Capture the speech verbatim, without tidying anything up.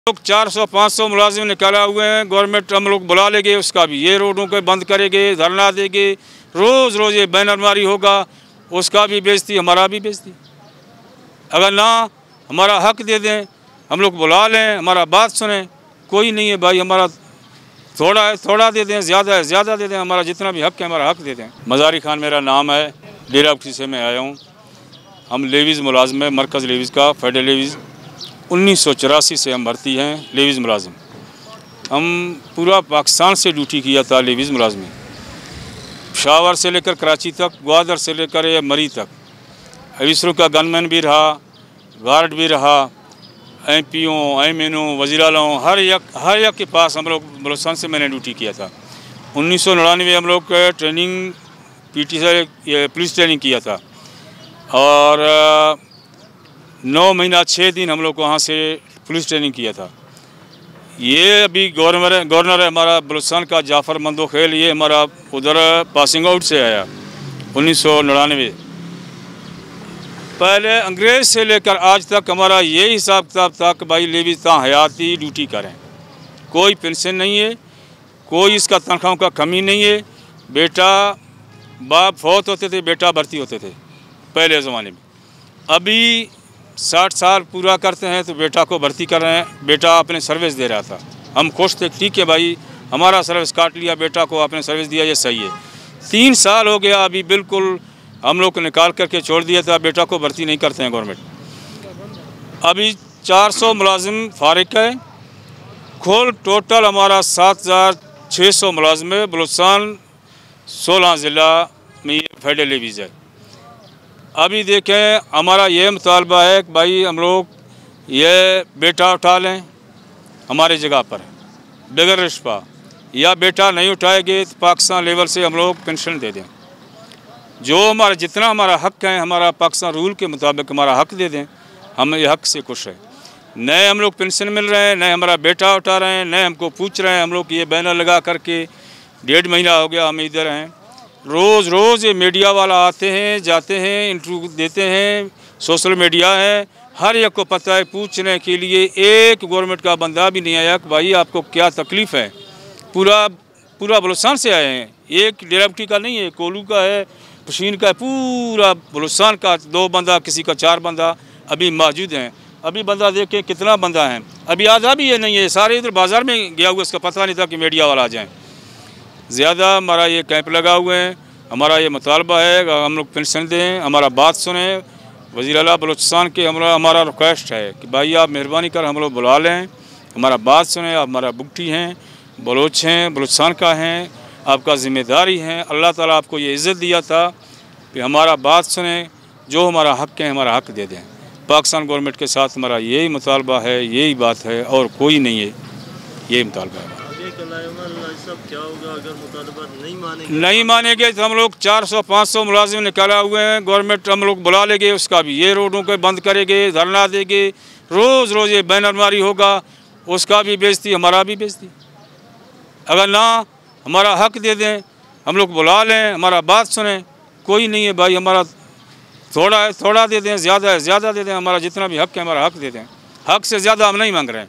लोग चार सौ पाँच सौ मुलाजिम निकाला हुए हैं। गवर्नमेंट हम लोग बुला लेंगे, उसका भी ये रोडों के बंद करेंगे, धरना देंगे, रोज़ रोज़ ये बैनरमारी होगा, उसका भी बेइज्जती, हमारा भी बेइज्जती। अगर ना हमारा हक दे दें, हम लोग बुला लें, हमारा बात सुने, कोई नहीं है भाई। हमारा थोड़ा है थोड़ा दे दें, ज़्यादा है ज़्यादा दे दें, हमारा जितना भी हक है हमारा हक दे दें। मज़ारी खान मेरा नाम है, डेरा बख्शी से मैं आया हूँ। हम लेवीज़ मुलाजिम है, मरकज़ लेवीज़ का, फेडरल लेवीज़ उन्नीस सौ चौरासी से हम भर्ती हैं लेवीज़ मुलाजिम। हम पूरा पाकिस्तान से ड्यूटी किया था लेवीज़ मुलाजिम, पेशावर से लेकर कराची तक, ग्वादर से लेकर मरी तक। इसरो का गनमैन भी रहा, गार्ड भी रहा, M P O, M N O, वज़ीर आला, हर एक हर एक के पास हम लोग बलोचिस्तान से मैंने ड्यूटी किया था। उन्नीस सौ निन्यानवे हम लोग ट्रेनिंग पी टी से पुलिस ट्रेनिंग किया था और नौ महीना छः दिन हम लोग वहाँ से पुलिस ट्रेनिंग किया था। ये अभी गवर्नर गवर्नर है हमारा बलोचिस्तान का, जाफ़र मंदोखेल, ये हमारा उधर पासिंग आउट से आया उन्नीस सौ निन्यानवे। पहले अंग्रेज़ से लेकर आज तक हमारा यही हिसाब किताब था कि भाई लेवीज़ ता हयाती ड्यूटी करें, कोई पेंशन नहीं है, कोई इसका तनख्वाहों का कमी नहीं है। बेटा बाप फौत होते थे, बेटा भर्ती होते थे पहले ज़माने में। अभी साठ साल पूरा करते हैं तो बेटा को भर्ती कर रहे हैं। बेटा अपने सर्विस दे रहा था, हम खुश थे, ठीक है भाई हमारा सर्विस काट लिया, बेटा को आपने सर्विस दिया, ये सही है। तीन साल हो गया, अभी बिल्कुल हम लोग को निकाल करके छोड़ दिया था, बेटा को भर्ती नहीं करते हैं गवर्नमेंट। अभी चार सौ मुलाजिम फारिग है, कुल टोटल हमारा सात हज़ार छः सौ मुलाजिम है। बलोचिस्तान सोलह ज़िला में ये फेडरल लेवीज़ है। अभी देखें, हमारा ये मुतालबा है कि भाई हम लोग ये बेटा उठा लें हमारे जगह पर बगैर रिश्वा, या बेटा नहीं उठाएंगे तो पाकिस्तान लेवल से हम लोग पेंशन दे दें। जो हमारा जितना हमारा हक है, हमारा पाकिस्तान रूल के मुताबिक हमारा हक दे दें, हम ये हक से खुश हैं। नए हम लोग पेंशन मिल रहे हैं, नए हमारा बेटा उठा रहे हैं, नए हमको पूछ रहे हैं। हम लोग ये बैनर लगा करके डेढ़ महीना हो गया हम इधर हैं। रोज़ रोज़ ये मीडिया वाला आते हैं, जाते हैं, इंटरव्यू देते हैं, सोशल मीडिया है, हर एक को पता है। पूछने के लिए एक गवर्नमेंट का बंदा भी नहीं आया कि भाई आपको क्या तकलीफ़ है। पूरा पूरा बलोचिस्तान से आए हैं, एक डेरा बख्शी का नहीं है, कोलू का है, पशीन का है, पूरा बलोचिस्तान का। दो बंदा, किसी का चार बंदा अभी मौजूद हैं। अभी बंदा देखे कितना बंदा है, अभी आधा भी ये नहीं है, सारे इधर बाज़ार में गया हुआ, इसका पता नहीं था कि मीडिया वाला आ जाए। ज़्यादा हमारा ये कैंप लगा हुए हैं, हमारा ये मुतालबा है हम लोग पेंशन दें, हमारा बात सुने। वज़ीर आला बलोचिस्तान के हमारा हमारा रिक्वेस्ट है कि भाई आप मेहरबानी कर हम लोग बुला लें, हमारा बात सुने। आप हमारा बुगटी हैं, बलोच हैं, बलोचिस्तान का हैं, आपका ज़िम्मेदारी है। अल्लाह ताला आपको ये इज़्ज़त दिया था कि हमारा बात सुने, जो हमारा हक़ है हमारा हक़ दे दें। पाकिस्तान गवर्नमेंट के साथ हमारा यही मुतालबा है, यही बात है और कोई नहीं है, यही मुतालबा है। क्या होगा अगर मुतालबा नहीं मानेंगे? नहीं मानेंगे तो हम लोग चार सौ पाँच सौ मुलाजिम निकाला हुए हैं। गवर्नमेंट हम लोग बुला लेंगे, उसका भी ये रोडों के बंद करेंगे, धरना देंगे, रोज़ रोज़ ये बैनरमारी होगा, उसका भी बेइज्जती, हमारा भी बेइज्जती। अगर ना हमारा हक दे दें, हम लोग बुला लें, हमारा बात सुने, कोई नहीं है भाई। हमारा थोड़ा है थोड़ा दे दें, ज़्यादा है ज़्यादा दे दें, हमारा जितना भी हक है हमारा हक दे दें। हक से ज़्यादा हम नहीं मांग रहे हैं।